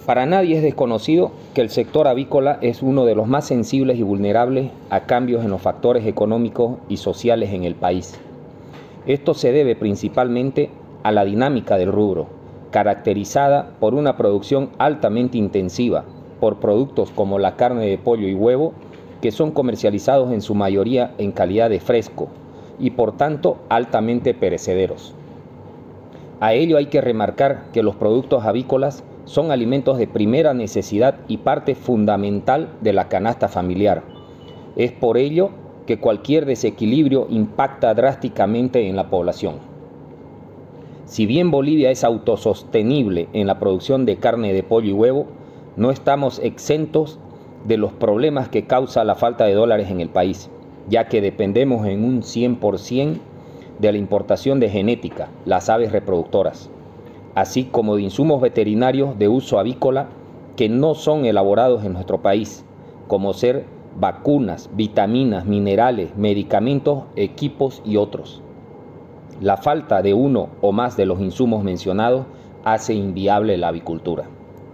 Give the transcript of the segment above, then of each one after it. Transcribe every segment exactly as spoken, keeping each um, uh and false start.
Para nadie es desconocido que el sector avícola es uno de los más sensibles y vulnerables a cambios en los factores económicos y sociales en el país. Esto se debe principalmente a la dinámica del rubro, caracterizada por una producción altamente intensiva por productos como la carne de pollo y huevo, que son comercializados en su mayoría en calidad de fresco y por tanto altamente perecederos. A ello hay que remarcar que los productos avícolas son alimentos de primera necesidad y parte fundamental de la canasta familiar. Es por ello que cualquier desequilibrio impacta drásticamente en la población. Si bien Bolivia es autosostenible en la producción de carne de pollo y huevo, no estamos exentos de los problemas que causa la falta de dólares en el país, ya que dependemos en un cien por ciento de la importación de genética, las aves reproductoras, así como de insumos veterinarios de uso avícola que no son elaborados en nuestro país, como ser vacunas, vitaminas, minerales, medicamentos, equipos y otros. La falta de uno o más de los insumos mencionados hace inviable la avicultura.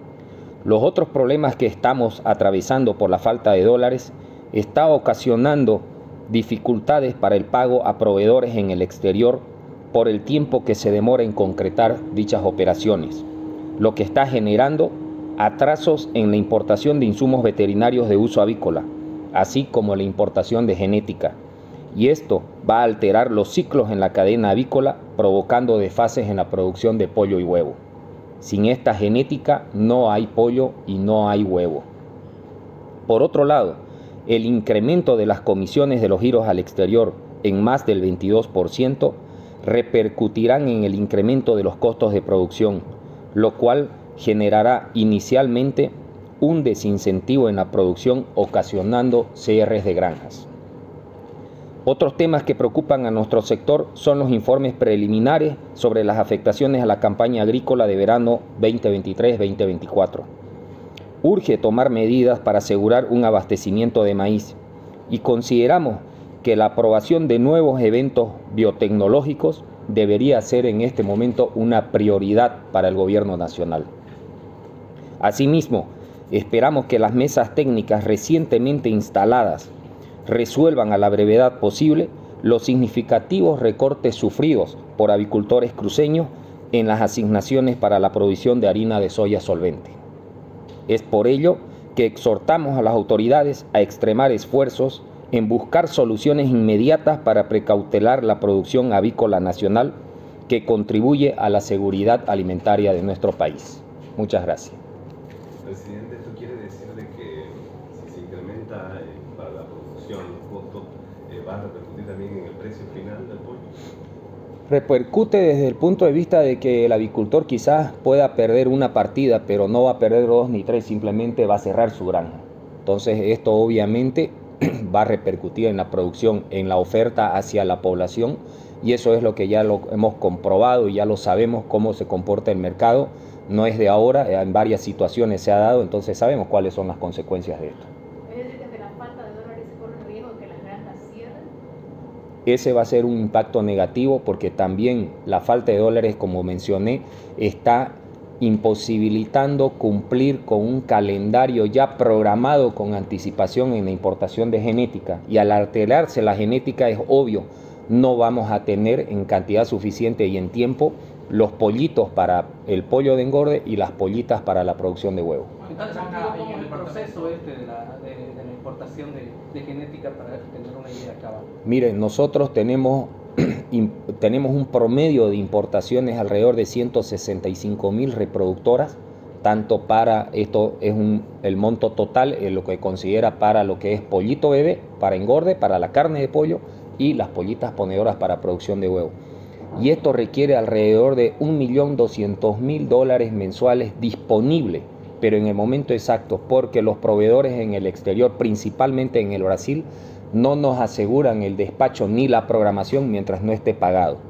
Los otros problemas que estamos atravesando por la falta de dólares está ocasionando dificultades para el pago a proveedores en el exterior por el tiempo que se demora en concretar dichas operaciones, lo que está generando atrasos en la importación de insumos veterinarios de uso avícola, así como la importación de genética, y esto va a alterar los ciclos en la cadena avícola, provocando desfases en la producción de pollo y huevo. Sin esta genética no hay pollo y no hay huevo. Por otro lado, el incremento de las comisiones de los giros al exterior en más del veintidós por ciento repercutirán en el incremento de los costos de producción, lo cual generará inicialmente un desincentivo en la producción, ocasionando cierres de granjas. Otros temas que preocupan a nuestro sector son los informes preliminares sobre las afectaciones a la campaña agrícola de verano veinte veintitrés veinte veinticuatro. Urge tomar medidas para asegurar un abastecimiento de maíz y consideramos que la aprobación de nuevos eventos biotecnológicos debería ser en este momento una prioridad para el gobierno nacional. Asimismo, esperamos que las mesas técnicas recientemente instaladas resuelvan a la brevedad posible los significativos recortes sufridos por avicultores cruceños en las asignaciones para la provisión de harina de soya solvente. Es por ello que exhortamos a las autoridades a extremar esfuerzos en buscar soluciones inmediatas para precautelar la producción avícola nacional que contribuye a la seguridad alimentaria de nuestro país. Muchas gracias. Presidente, ¿esto quiere decir de que si se incrementa eh, para la producción los costos, eh, va a repercutir también en el precio final del pollo? Repercute desde el punto de vista de que el avicultor quizás pueda perder una partida, pero no va a perder dos ni tres, simplemente va a cerrar su granja. Entonces esto obviamente va a repercutir en la producción, en la oferta hacia la población, y eso es lo que ya lo hemos comprobado y ya lo sabemos cómo se comporta el mercado. No es de ahora, en varias situaciones se ha dado, entonces sabemos cuáles son las consecuencias de esto. ¿Es decir, que ante la falta de dólares se corre el riesgo de que las granjas cierren? Ese va a ser un impacto negativo porque también la falta de dólares, como mencioné, está imposibilitando cumplir con un calendario ya programado con anticipación en la importación de genética, y al alterarse la genética es obvio, no vamos a tener en cantidad suficiente y en tiempo los pollitos para el pollo de engorde y las pollitas para la producción de huevo. En tal sentido, ¿cómo es el proceso este de la, de, de la importación de, de genética para tener una idea acá? Miren, nosotros tenemos tenemos un promedio de importaciones alrededor de ciento sesenta y cinco mil reproductoras, tanto para, esto es un, el monto total, eh, lo que considera para lo que es pollito bebé, para engorde, para la carne de pollo y las pollitas ponedoras para producción de huevo. Y esto requiere alrededor de un millón doscientos mil dólares mensuales disponibles, pero en el momento exacto, porque los proveedores en el exterior, principalmente en el Brasil, no nos aseguran el despacho ni la programación mientras no esté pagado.